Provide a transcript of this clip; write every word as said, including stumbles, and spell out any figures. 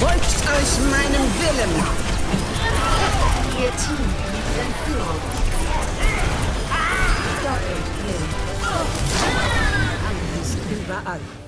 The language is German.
Folgt euch meinem Willen! Ihr Team liegt in Führung. Doppelt Kill. Angst überall.